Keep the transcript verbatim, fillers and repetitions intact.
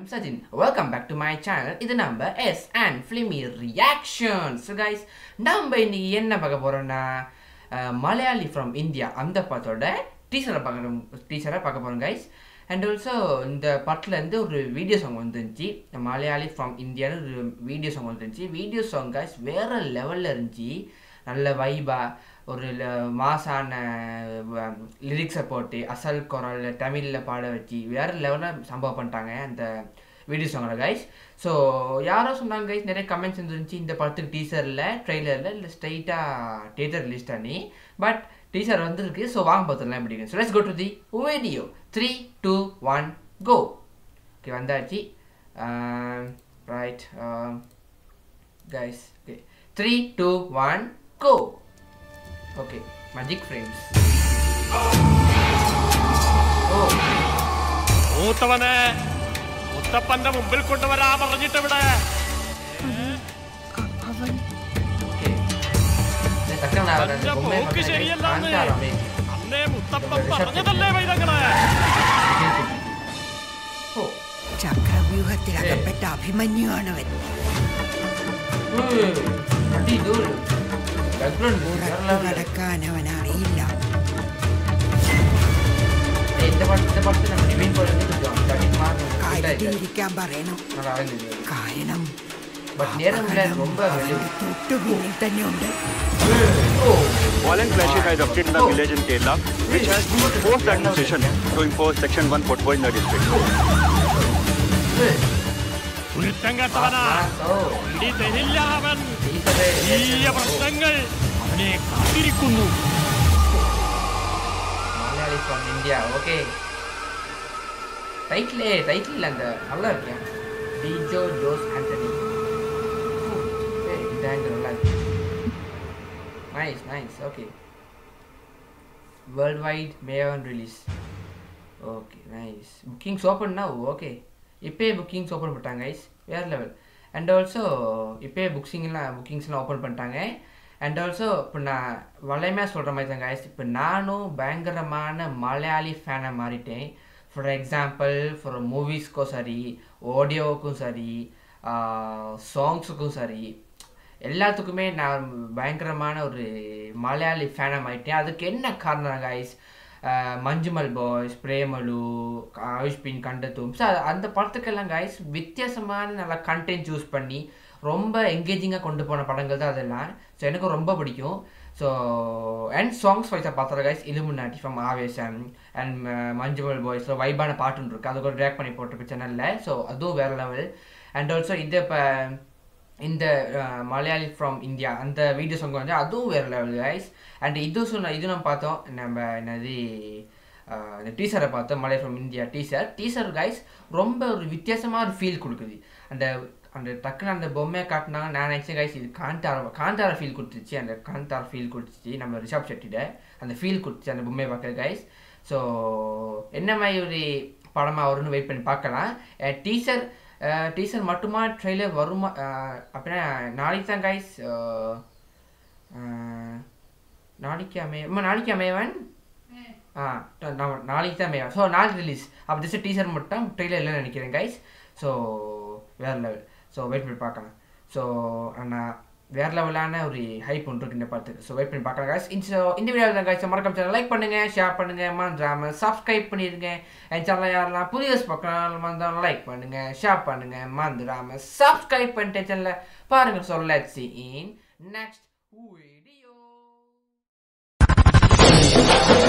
I'm Sajin. Welcome back to my channel. This number S and Filmy Reactions. So guys, நம்ம இன்னைக்கு என்ன பார்க்க போறோம்னா Malayalee from India அந்த படத்தோட டீசரை பார்க்கணும் டீசரை பார்க்க போறோம் guys. And also இந்த படத்துல இருந்து ஒரு வீடியோ சாங் வந்துருந்துச்சு. Malayalee from India ஒரு வீடியோ சாங் வந்துருந்துச்சு. வீடியோ சாங் guys வேற லெவல்ல இருந்துச்சு. நல்ல வைபா ஒரு மாசான லிரிக்ஸை போட்டு அசல் குரல் தமிழில் பாட வச்சு வேறு லெவலில் சம்பவம் பண்ணிட்டாங்க அந்த வீடியோ சாங்கோட கைஸ். ஸோ யாரோ சொன்னாங்க கைஸ், நிறைய கமெண்ட்ஸ் இருந்துச்சு இந்த படத்துக்கு டீசரில் ட்ரெய்லரில் இல்லை ஸ்ட்ரைட்டாக தியேட்டர் ரிலீஸ் பண்ணி. பட் டீசர் வந்துருக்கு. ஸோ வாங்க பார்த்துக்கலாம் எப்படி. So let's go to the video. Three two one go. Okay வந்தாச்சு. Right guys. Okay three two one go. Okay, magic frames. Oh. മൂത്തവനെ മുത്തപ്പന്റെ മുമ്പിൽ കൊണ്ടുവരാ പറഞ്ഞിട്ട് ഇവിടെ. അവൻ ഓക്കേ ശരിയല്ല. അന്നേ മുത്തപ്പൻ പറഞ്ഞതല്ലേ വൈദങ്ങളെ. ഓ ചക്രവ്യൂഹത്തിലകപ്പെട്ട അഭിമന്യുവാണവൻ. അടി ദൂർ നടക്കാൻ അവൻ അറിയില്ല. കാറ്റിരിക്കാൻ പറയണം. കാരണം തൊട്ടുപിന്നിൽ തന്നെ ഉണ്ട്. Violent clashes had erupted in the village in Kerala, which has forced the administration to impose Section one forty-four in the district. Malayalee from India. Okay. Title title and நல்லா இருக்கு. Dijo Antony. Hey, thank you. Nice, nice. Okay. Worldwide Mayan release. Okay, nice. Bookings open now. Okay. இப்போ bookings open பண்ணிட்டாங்க guys. வேற level. And also இப்போ புக்கிங்லாம் புக்கிங்ஸ்லாம் open பண்ணிட்டாங்க. And also இப்போ நான் வளைமையாக சொல்கிற மாதிரி தான் கைஸ், இப்போ நானும் பயங்கரமான மலையாளி ஃபேனாக மாறிட்டேன். ஃபார் எக்ஸாம்பிள் ஃபார் மூவிஸ்க்கும் சரி, ஆடியோவுக்கும் சரி, சாங்ஸுக்கும் சரி, எல்லாத்துக்குமே நான் பயங்கரமான ஒரு மலையாளி ஃபேனாக மாறிட்டேன். அதுக்கு என்ன காரணம் கைஸ்? மஞ்சுமல் பாய்ஸ், பிரேமலு, ஆயுஷ்பின் கண்டத்தும். ஸோ அந்த படத்துக்கெல்லாம் கைஸ் வித்தியாசமான நல்லா கண்டென்ட் சூஸ் பண்ணி ரொம்ப என்கேஜிங்காக கொண்டு போன படங்கள் தான் அதெல்லாம். ஸோ எனக்கு ரொம்ப பிடிக்கும். ஸோ அண்ட் சாங்ஸ் வைஸாக பார்த்தா guys illuminati from Aavesham and Manjummel boys வைபான பாட்டுன்னு இருக்குது, அது கூட ட்ராக் பண்ணி போட்டிருக்கு சேனலில். ஸோ அதுவும் வேறு லெவல். அண்ட் ஆல்சோ இது இப்போ இந்த மலையாளி ஃப்ரம் இந்தியா அந்த வீடியோ சாங் வந்து அதுவும் வேறு லெவல் கைஸ். அண்ட் இது சொன்ன இது நம்ம பார்த்தோம் நம்ம என்னது இந்த டீசரை பார்த்தோம், Malayalee from India teaser. Teaser guys ரொம்ப ஒரு வித்தியாசமாக ஒரு ஃபீல் கொடுக்குது. அந்த அந்த டக்குன்னு அந்த பொம்மையை காட்டினாங்க. நான் நினச்சேன் கைஸ் இது காந்தார காந்தார ஃபீல் கொடுத்துருச்சு. அந்த காந்தார ஃபீல் கொடுத்துச்சு நம்ம ரிஷப் ஷெட்டிட அந்த ஃபீல் கொடுத்துச்சு அந்த பொம்மையை பார்க்குற கைஸ். ஸோ என்ன மாதிரி ஒரு படமாக வரும்னு வெயிட் பண்ணி பார்க்கலாம். டீசர் டீசர் மட்டுமா ட்ரெய்லர் வருமா அப்படின்னா நாளைக்கு தான் கைஸ். நாளைக்கு அமைய நாளைக்கு அமையவன் ஆ நாளைக்கு தான் அமையவன். ஸோ நாளைக்கு ரிலீஸ். அப்போ ஜஸ்ட் டீசர் மட்டும் ட்ரெய்லர் இல்லைன்னு நினைக்கிறேன் கைஸ். ஸோ வேறு லெவல். ஸோ வெயிட் பண்ணி பார்க்கலாம். ஸோ ஆனால் வேறு லெவலான ஒரு ஹைப் ஒன்று இருக்குது இந்த படத்துக்கு. ஸோ வெயிட் பண்ணி பார்க்கலாம் கைஸ். இந்த இந்த வீடியோவில் தான் கைஸ் மறக்காம சேனல் லைக் பண்ணுங்கள், ஷேர் பண்ணுங்கள், மறந்துடாமல் சப்ஸ்கிரைப் பண்ணிடுங்க. என் சேனல் யாரெல்லாம் புதிய பார்க்கலாம் வந்தாலும் லைக் பண்ணுங்கள், ஷேர் பண்ணுங்கள், மறந்துடாமல் சப்ஸ்கிரைப் பண்ணிட்டு சேனலில் பாருங்கள். So let's see in next video.